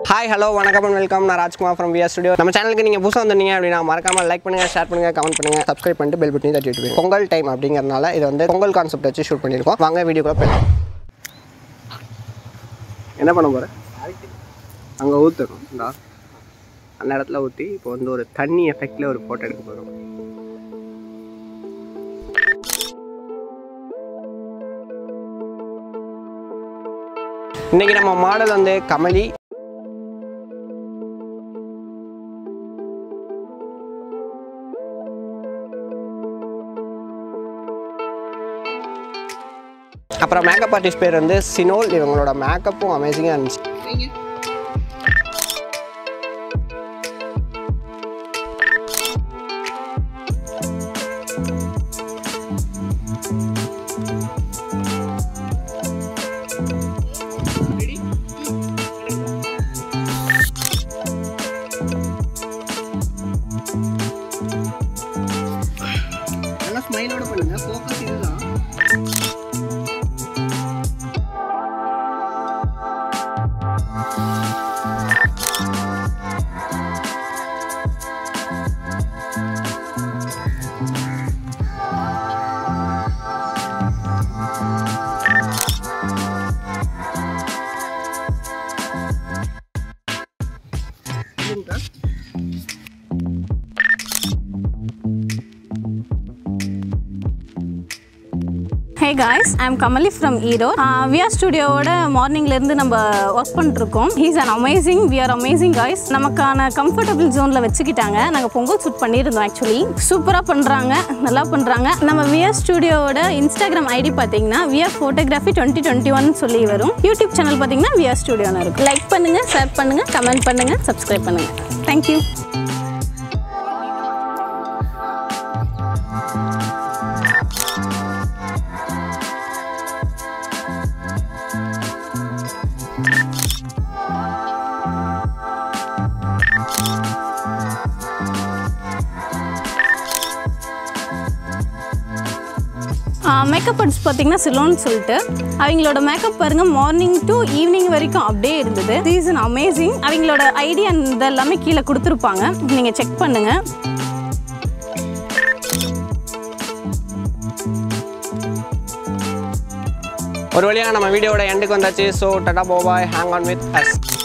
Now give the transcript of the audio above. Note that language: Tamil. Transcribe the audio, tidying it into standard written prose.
Hi, hello, வணக்கம் and welcome. நான் ராஜ்குமார் from BTS Studio. நம்ம சேனலுக்கு நீங்க புதுசா வந்தீங்க அப்படினா மறக்காம லைக் பண்ணுங்க, ஷேர் பண்ணுங்க, கமெண்ட் பண்ணுங்க, Subscribe பண்ணிட்டு பெல் பட்டனை தட்டி விட்டுருங்க. பொங்கல் டைம் அப்படிங்கறனால இது வந்து பொங்கல் கான்செப்ட் வச்சு ஷூட் பண்ணிருக்கோம். வாங்க வீடியோக்குள்ள போலாம். என்ன பண்ண போற? அங்க ஊத்துறோம். அந்த இடத்துல ஊத்தி இப்போ வந்து ஒரு தண்ணி எஃபெக்ட்ல ஒரு போட்டோ எடுக்க போறோம். இன்னைக்கு நம்ம மாடல் வந்து கமலி. அப்புறம் மேக்கப் ஆர்டிஸ்ட் பேர் வந்து சினோல். இவங்களோட மேக்கப்பும் அமேசிங்காக இருந்துச்சு. நல்லா ஸ்மைலோட பண்ணுங்க, ஃபோக்கஸ் இதுதான். Hey guys, I am Kamali from Edo. VR Studio oda morning la irundhu namba work பண்ணிருக்கோம். He is an amazing, we are amazing guys. நமக்கான comfortable zone la வெச்சிட்டாங்க. நாங்க பொங்கல் ஷூட் பண்ணிருந்தோம் actually. சூப்பரா பண்றாங்க, நல்லா பண்றாங்க. நம்ம VR Studio oda Instagram ID பாத்தீங்கன்னா VR Photography 2021 சொல்லி வரும். YouTube channel பாத்தீங்கன்னா VR Studio னு இருக்கு. லைக் பண்ணுங்க, ஷேர் பண்ணுங்க, கமெண்ட் பண்ணுங்க, Subscribe பண்ணுங்க. Thank you. மேக்கப் ஆர்டிஸ்ட் பார்த்தீங்கன்னா சிலோன்னு சொல்லிட்டு அவங்களோட மேக்கப் பாருங்க மார்னிங் டு ஈவினிங் வரைக்கும் அப்படியே இருந்தது. This is amazing. அவங்களோட ஐடியா இதெல்லாமே கீழே கொடுத்துருப்பாங்க, நீங்கள் செக் பண்ணுங்க. ஒரு வழியாக நம்ம வீடியோட எண்டுக்கு வந்தாச்சு. So tata bye, hang on with as.